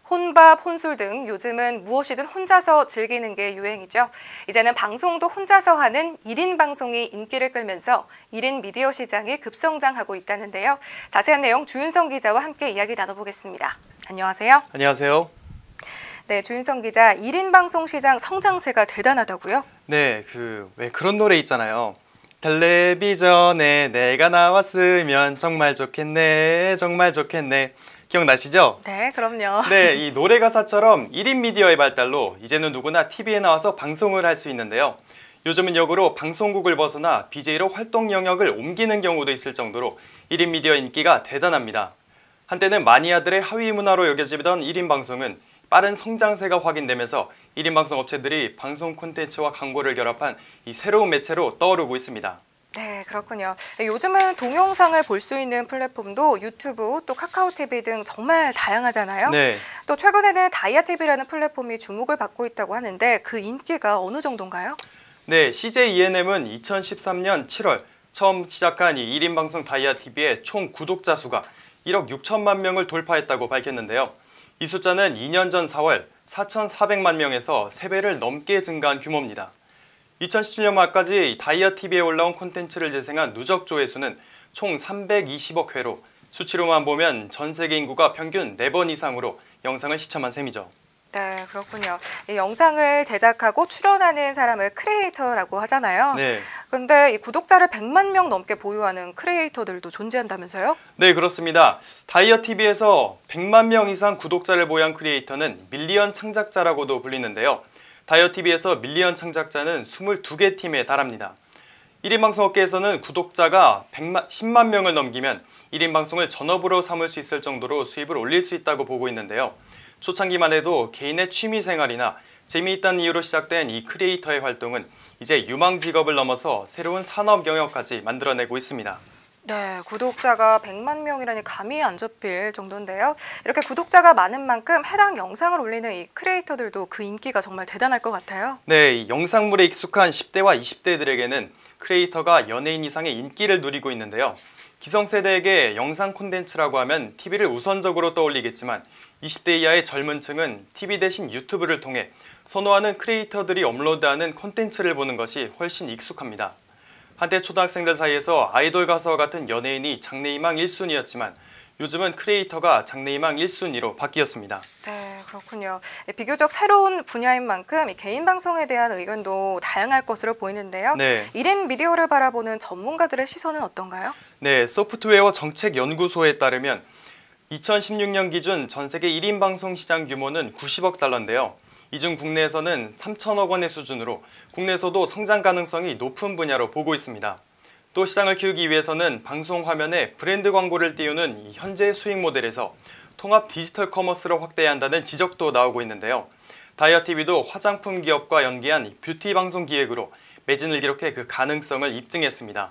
혼밥, 혼술 등 요즘은 무엇이든 혼자서 즐기는 게 유행이죠. 이제는 방송도 혼자서 하는 1인 방송이 인기를 끌면서 1인 미디어 시장이 급성장하고 있다는데요. 자세한 내용 주윤성 기자와 함께 이야기 나눠보겠습니다. 안녕하세요. 안녕하세요. 네, 주윤성 기자, 1인 방송 시장 성장세가 대단하다고요? 네, 왜 그런 노래 있잖아요. 텔레비전에 내가 나왔으면 정말 좋겠네, 정말 좋겠네. 기억나시죠? 네, 그럼요. 네, 이 노래 가사처럼 1인 미디어의 발달로 이제는 누구나 TV에 나와서 방송을 할 수 있는데요. 요즘은 역으로 방송국을 벗어나 BJ로 활동 영역을 옮기는 경우도 있을 정도로 1인 미디어 인기가 대단합니다. 한때는 마니아들의 하위 문화로 여겨지던 1인 방송은 빠른 성장세가 확인되면서 1인 방송 업체들이 방송 콘텐츠와 광고를 결합한 이 새로운 매체로 떠오르고 있습니다. 네, 그렇군요. 요즘은 동영상을 볼 수 있는 플랫폼도 유튜브, 또 카카오TV 등 정말 다양하잖아요. 네. 또 최근에는 다이아TV라는 플랫폼이 주목을 받고 있다고 하는데 그 인기가 어느 정도인가요? 네, CJ ENM은 2013년 7월 처음 시작한 이 1인 방송 다이아TV의 총 구독자 수가 1억 6천만 명을 돌파했다고 밝혔는데요. 이 숫자는 2년 전 4월 4,400만 명에서 3배를 넘게 증가한 규모입니다. 2017년 말까지 다이아TV에 올라온 콘텐츠를 재생한 누적 조회수는 총 320억 회로 수치로만 보면 전 세계 인구가 평균 4번 이상으로 영상을 시청한 셈이죠. 네, 그렇군요. 이 영상을 제작하고 출연하는 사람을 크리에이터라고 하잖아요. 네. 그런데 이 구독자를 100만 명 넘게 보유하는 크리에이터들도 존재한다면서요? 네, 그렇습니다. 다이어TV에서 100만 명 이상 구독자를 보유한 크리에이터는 밀리언 창작자라고도 불리는데요. 다이어TV에서 밀리언 창작자는 22개 팀에 달합니다. 1인 방송업계에서는 구독자가 10만 명을 넘기면 1인 방송을 전업으로 삼을 수 있을 정도로 수입을 올릴 수 있다고 보고 있는데요. 초창기만 해도 개인의 취미 생활이나 재미있다는 이유로 시작된 이 크리에이터의 활동은 이제 유망 직업을 넘어서 새로운 산업 영역까지 만들어내고 있습니다. 네, 구독자가 100만 명이라니 감이 안 잡힐 정도인데요. 이렇게 구독자가 많은 만큼 해당 영상을 올리는 이 크리에이터들도 그 인기가 정말 대단할 것 같아요. 네, 이 영상물에 익숙한 10대와 20대들에게는 크리에이터가 연예인 이상의 인기를 누리고 있는데요. 기성세대에게 영상 콘텐츠라고 하면 TV를 우선적으로 떠올리겠지만 20대 이하의 젊은 층은 TV 대신 유튜브를 통해 선호하는 크리에이터들이 업로드하는 콘텐츠를 보는 것이 훨씬 익숙합니다. 한때 초등학생들 사이에서 아이돌 가수와 같은 연예인이 장래희망 1순위였지만 요즘은 크리에이터가 장래희망 1순위로 바뀌었습니다. 네, 그렇군요. 비교적 새로운 분야인 만큼 개인 방송에 대한 의견도 다양할 것으로 보이는데요. 네. 1인 미디어를 바라보는 전문가들의 시선은 어떤가요? 네, 소프트웨어 정책연구소에 따르면 2016년 기준 전 세계 1인 방송 시장 규모는 90억 달러인데요. 이 중 국내에서는 3천억 원의 수준으로 국내에서도 성장 가능성이 높은 분야로 보고 있습니다. 또 시장을 키우기 위해서는 방송 화면에 브랜드 광고를 띄우는 현재 수익 모델에서 통합 디지털 커머스로 확대해야 한다는 지적도 나오고 있는데요. 다이어TV도 화장품 기업과 연계한 뷰티 방송 기획으로 매진을 기록해 그 가능성을 입증했습니다.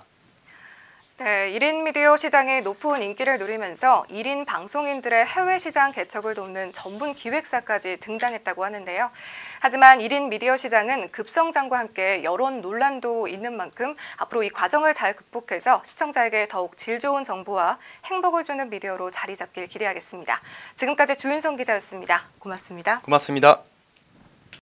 네, 1인 미디어 시장의 높은 인기를 누리면서 1인 방송인들의 해외 시장 개척을 돕는 전문 기획사까지 등장했다고 하는데요. 하지만 1인 미디어 시장은 급성장과 함께 여론 논란도 있는 만큼 앞으로 이 과정을 잘 극복해서 시청자에게 더욱 질 좋은 정보와 행복을 주는 미디어로 자리 잡길 기대하겠습니다. 지금까지 주윤성 기자였습니다. 고맙습니다. 고맙습니다.